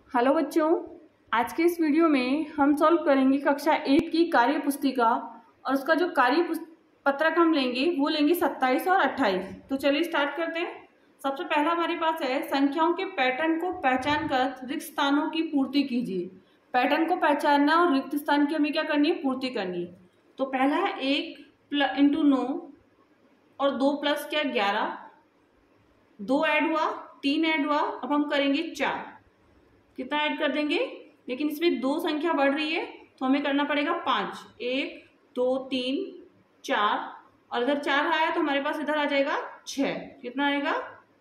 Hello बच्चों, आज के इस वीडियो में हम सॉल्व करेंगे कक्षा 8 की कार्य पुस्तिका और उसका जो पत्रक हम लेंगे वो लेंगे 27 और 28। तो चलिए स्टार्ट करते हैं। सबसे पहला हमारे पास है संख्याओं के पैटर्न को पहचान कर रिक्त स्थानों की पूर्ति कीजिए। पैटर्न को पहचानना और रिक्त स्थान की हमें क्या करनी है, पूर्ति करनी है। तो पहला है 1 इंटू 9 और 2 प्लस क्या 11, 2 ऐड हुआ, 3 ऐड हुआ, अब हम करेंगे 4। कितना ऐड कर देंगे, लेकिन इसमें 2 संख्या बढ़ रही है तो हमें करना पड़ेगा 5। 1 2 3 4 और इधर 4 आया तो हमारे पास इधर आ जाएगा 6। कितना आएगा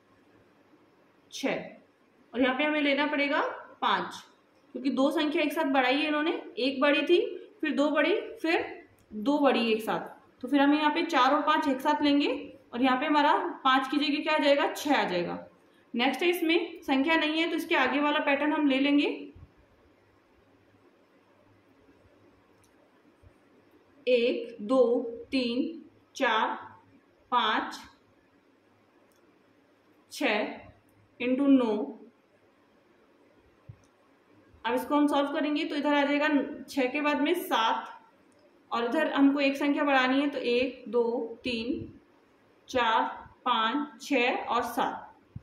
6। और यहाँ पे हमें लेना पड़ेगा 5 क्योंकि 2 संख्या एक साथ बढ़ाई है इन्होंने। एक बड़ी थी, फिर 2 बड़ी, फिर 2 बड़ी एक साथ। तो फिर हम यहाँ पे 4 और 5 एक साथ लेंगे और यहाँ पे हमारा 5 की जगह क्या आ जाएगा, 6 आ जाएगा। नेक्स्ट है, इसमें संख्या नहीं है तो इसके आगे वाला पैटर्न हम ले लेंगे। 1 2 3 4 5 6 इंटू 9। अब इसको हम सॉल्व करेंगे तो इधर आ जाएगा 6 के बाद में 7 और इधर हमको एक संख्या बढ़ानी है तो 1 2 3 4 5 6 और 7।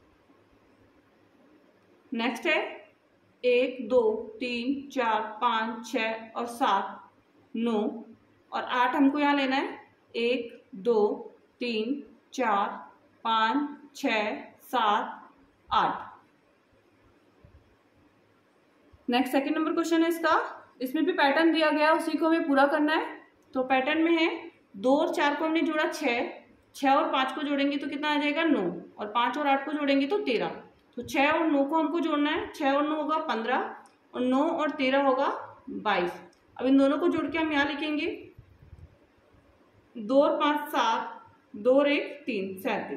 नेक्स्ट है 1 2 3 4 5 6 और 7 9 और 8 हमको यहाँ लेना है। 1 2 3 4 5 6 7 8। नेक्स्ट सेकंड नंबर क्वेश्चन है इसका। इसमें भी पैटर्न दिया गया है, उसी को हमें पूरा करना है। तो पैटर्न में है 2 और 4 को हमने जोड़ा 6, 6 और 5 को जोड़ेंगे तो कितना आ जाएगा 9 और 5 और 8 को जोड़ेंगे तो 13। तो 6 और 9 को हमको जोड़ना है। 6 और 9 होगा 15 और 9 और 13 होगा 22। अब इन दोनों को जोड़ के हम यहाँ लिखेंगे 2 और 5 7, 2 और 1 3 37,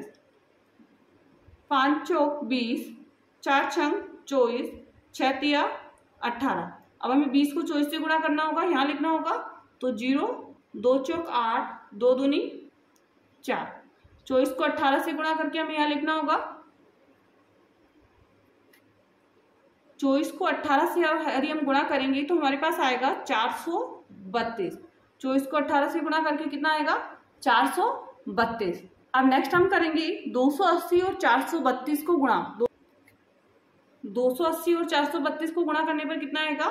5 चौक 20, 4 छंग 24, 6 तिया 18। अब हमें 20 को 24 से गुणा करना होगा, यहाँ लिखना होगा तो 0, 2 चौक 8, 2 दूनी 4। 24 को 18 से गुणा करके हमें यहाँ लिखना होगा 24 को 18 से यदि हम गुणा करेंगे तो हमारे पास आएगा 432। 24 को 18 से गुणा करके कितना आएगा 432। अब नेक्स्ट हम करेंगे 280 और 432 को गुणा। 280 और 432 को गुणा करने पर कितना आएगा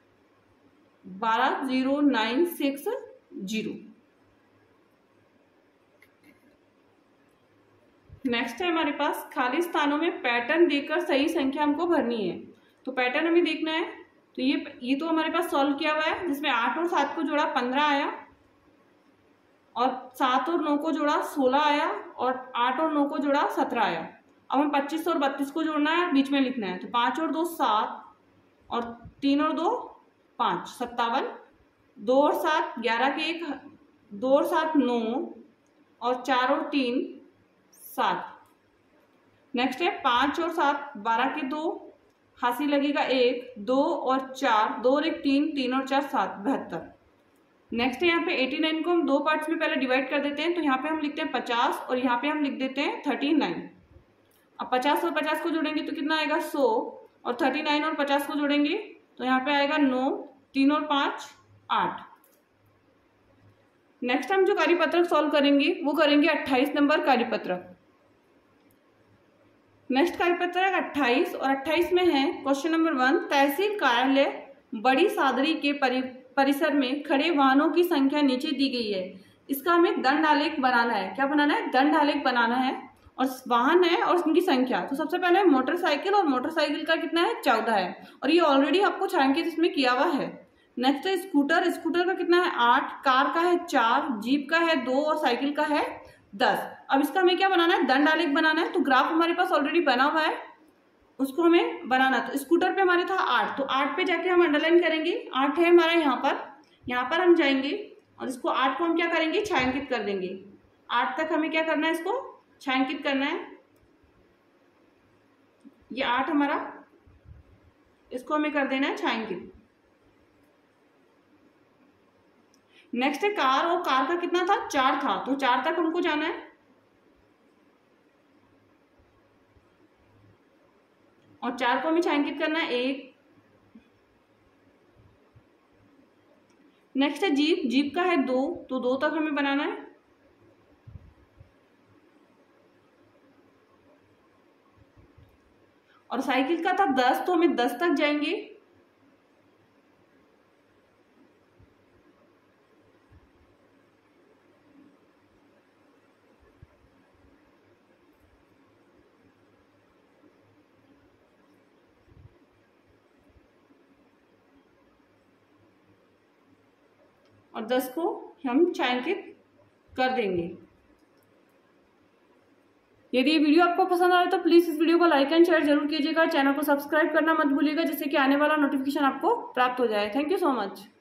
120,960। नेक्स्ट है हमारे पास खाली स्थानों में पैटर्न देकर सही संख्या हमको भरनी है। तो पैटर्न हमें देखना है। तो ये तो हमारे पास सॉल्व किया हुआ है, जिसमें 8 और 7 को जोड़ा 15 आया और 7 और 9 को जोड़ा 16 आया और 8 और 9 को जोड़ा 17 आया। अब हम 25 और 32 को जोड़ना है, बीच में लिखना है। तो 5 और 2 7 और 3 और 2 5 57, 2 और 7 11 के 1, 2 और 7 9 और 4 और 3 7। नेक्स्ट है 5 और 7 12 के 2, हासी लगेगा 1, 2 और 4, 2 और 1 3, 3 और 4 7 72। नेक्स्ट है यहाँ पे 89 को हम 2 पार्ट्स में पहले डिवाइड कर देते हैं। तो यहाँ पे हम लिखते हैं 50 और यहाँ पे हम लिख देते हैं 39। अब 50 और 50 को जोड़ेंगे तो कितना आएगा 100 और 39 और 50 को जोड़ेंगे तो यहाँ पे आएगा 9, 3 और 5 8। नेक्स्ट हम जो कार्यपत्रक सॉल्व करेंगे वो करेंगे 28 नंबर कार्यपत्रक। नेक्स्ट कार्यपत्रक 28 और 28 में है क्वेश्चन नंबर 1, तहसील कार्यालय बड़ी सादरी के परिसर में खड़े वाहनों की संख्या नीचे दी गई है। इसका हमें दंड आलेख बनाना है। क्या बनाना है, दंड आलेख बनाना है। और वाहन है और उनकी संख्या। तो सबसे पहले मोटरसाइकिल, और मोटरसाइकिल का कितना है 14 है और ये ऑलरेडी आपको छायांकित इसमें किया हुआ है। नेक्स्ट है स्कूटर, स्कूटर का कितना है 8, कार का है 4, जीप का है 2 और साइकिल का है 10। अब इसका हमें क्या बनाना है, दंड आलेख बनाना है। तो ग्राफ हमारे पास ऑलरेडी बना हुआ है, उसको हमें बनाना। तो स्कूटर पे हमारे था 8, तो 8 पे जाके हम अंडरलाइन करेंगे। 8 है हमारा यहाँ पर हम जाएंगे और इसको 8 को हम क्या करेंगे, छायांकित कर देंगे। 8 तक हमें क्या करना है, इसको छायांकित करना है। ये 8 हमारा, इसको हमें कर देना है छायांकित। नेक्स्ट है कार, और कार का कितना था 4 था, तो 4 तक हमको जाना है और 4 को हमें छायांकित करना है। 1 नेक्स्ट है जीप। जीप का है 2, तो 2 तक हमें बनाना है। और साइकिल का था 10, तो हमें 10 तक जाएंगे। और 10 को हम छायांकित कर देंगे। यदि ये वीडियो आपको पसंद आए तो प्लीज इस वीडियो को लाइक एंड शेयर जरूर कीजिएगा। चैनल को सब्सक्राइब करना मत भूलिएगा, जिससे कि आने वाला नोटिफिकेशन आपको प्राप्त हो जाए। Thank you so much.